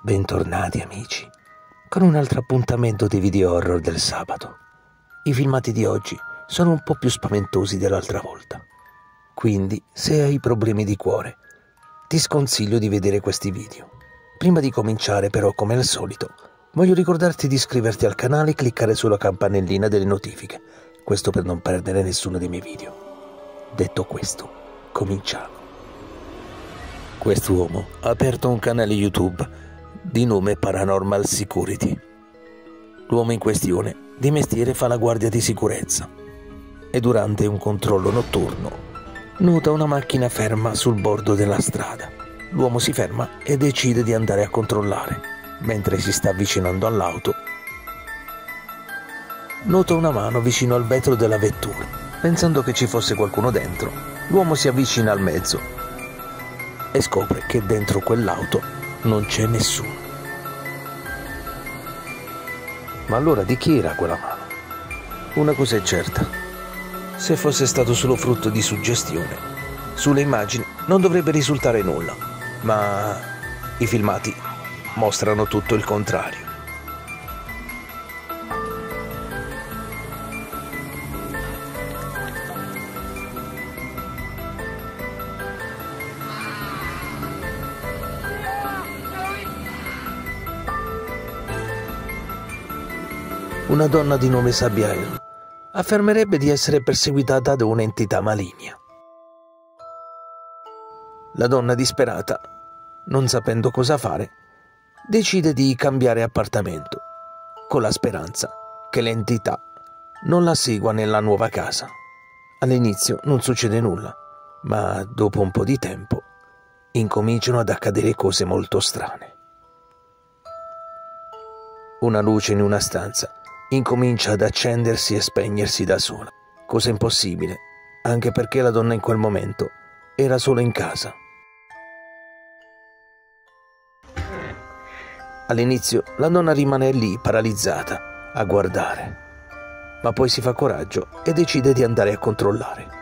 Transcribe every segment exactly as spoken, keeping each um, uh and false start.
Bentornati amici, con un altro appuntamento di video horror del sabato. I filmati di oggi sono un po' più spaventosi dell'altra volta, quindi se hai problemi di cuore ti sconsiglio di vedere questi video. Prima di cominciare però, come al solito, voglio ricordarti di iscriverti al canale e cliccare sulla campanellina delle notifiche, questo per non perdere nessuno dei miei video. Detto questo, cominciamo. Quest'uomo ha aperto un canale YouTube di nome Paranormal Security. L'uomo in questione di mestiere fa la guardia di sicurezza e durante un controllo notturno nota una macchina ferma sul bordo della strada. L'uomo si ferma e decide di andare a controllare. Mentre si sta avvicinando all'auto, nota una mano vicino al vetro della vettura. Pensando che ci fosse qualcuno dentro, l'uomo si avvicina al mezzo e scopre che dentro quell'auto non c'è nessuno. Ma allora di chi era quella mano? Una cosa è certa: se fosse stato solo frutto di suggestione, sulle immagini non dovrebbe risultare nulla, ma i filmati mostrano tutto il contrario. Una donna di nome Sabiel affermerebbe di essere perseguitata da un'entità maligna. La donna, disperata, non sapendo cosa fare, decide di cambiare appartamento, con la speranza che l'entità non la segua nella nuova casa. All'inizio non succede nulla, ma dopo un po' di tempo incominciano ad accadere cose molto strane. Una luce in una stanza incomincia ad accendersi e spegnersi da sola, cosa impossibile, anche perché la donna in quel momento era solo in casa. All'inizio la donna rimane lì paralizzata a guardare, ma poi si fa coraggio e decide di andare a controllare.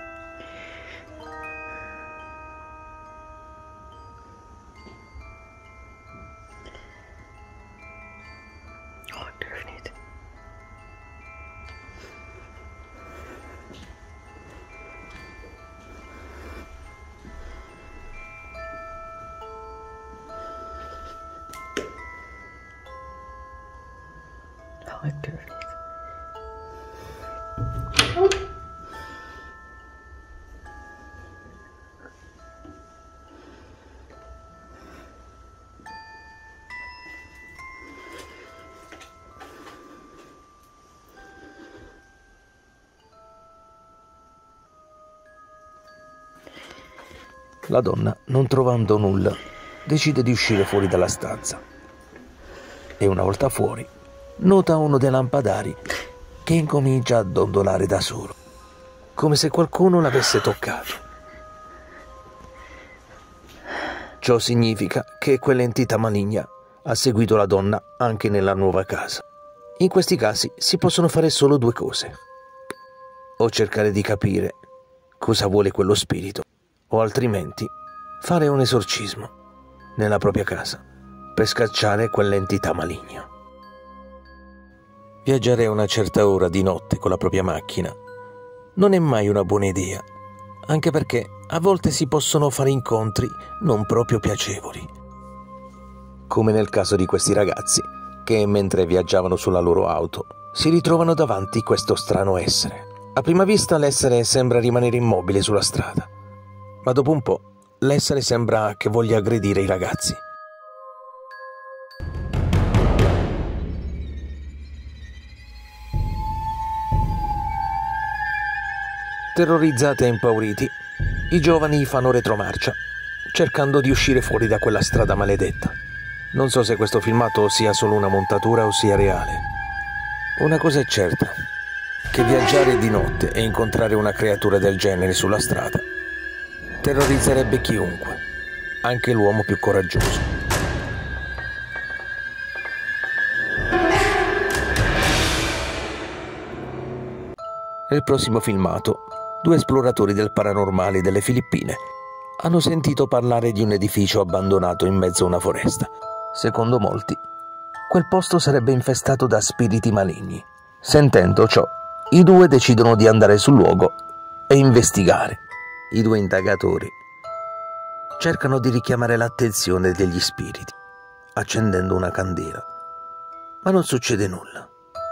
La donna, non trovando nulla, decide di uscire fuori dalla stanza e una volta fuori nota uno dei lampadari che incomincia a dondolare da solo, come se qualcuno l'avesse toccato. Ciò significa che quell'entità maligna ha seguito la donna anche nella nuova casa. In questi casi si possono fare solo due cose: o cercare di capire cosa vuole quello spirito, o altrimenti fare un esorcismo nella propria casa per scacciare quell'entità maligna. Viaggiare a una certa ora di notte con la propria macchina non è mai una buona idea, anche perché a volte si possono fare incontri non proprio piacevoli, come nel caso di questi ragazzi che, mentre viaggiavano sulla loro auto, si ritrovano davanti questo strano essere. A prima vista l'essere sembra rimanere immobile sulla strada, ma dopo un po' l'essere sembra che voglia aggredire i ragazzi. Terrorizzati e impauriti, i giovani fanno retromarcia, cercando di uscire fuori da quella strada maledetta. Non so se questo filmato sia solo una montatura o sia reale. Una cosa è certa: che viaggiare di notte e incontrare una creatura del genere sulla strada terrorizzerebbe chiunque, anche l'uomo più coraggioso. Nel prossimo filmato, due esploratori del paranormale delle Filippine hanno sentito parlare di un edificio abbandonato in mezzo a una foresta. Secondo molti, quel posto sarebbe infestato da spiriti maligni. Sentendo ciò, i due decidono di andare sul luogo e investigare. I due indagatori cercano di richiamare l'attenzione degli spiriti, accendendo una candela, ma non succede nulla.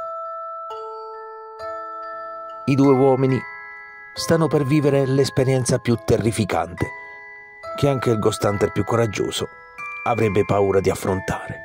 I due uomini stanno per vivere l'esperienza più terrificante che anche il Ghost Hunter più coraggioso avrebbe paura di affrontare.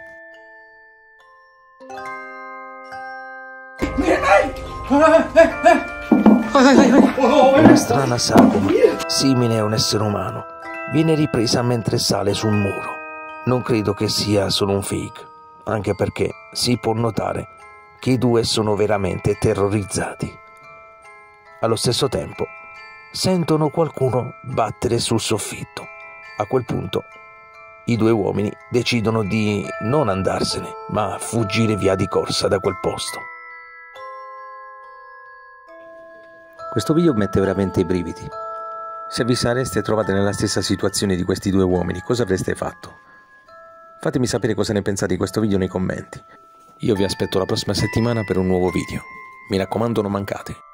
Una strana sagoma, simile a un essere umano, viene ripresa mentre sale su un muro. Non credo che sia solo un fake, anche perché si può notare che i due sono veramente terrorizzati. Allo stesso tempo, sentono qualcuno battere sul soffitto. A quel punto, i due uomini decidono di non andarsene, ma fuggire via di corsa da quel posto. Questo video mette veramente i brividi. Se vi sareste trovati nella stessa situazione di questi due uomini, cosa avreste fatto? Fatemi sapere cosa ne pensate di questo video nei commenti. Io vi aspetto la prossima settimana per un nuovo video. Mi raccomando, non mancate.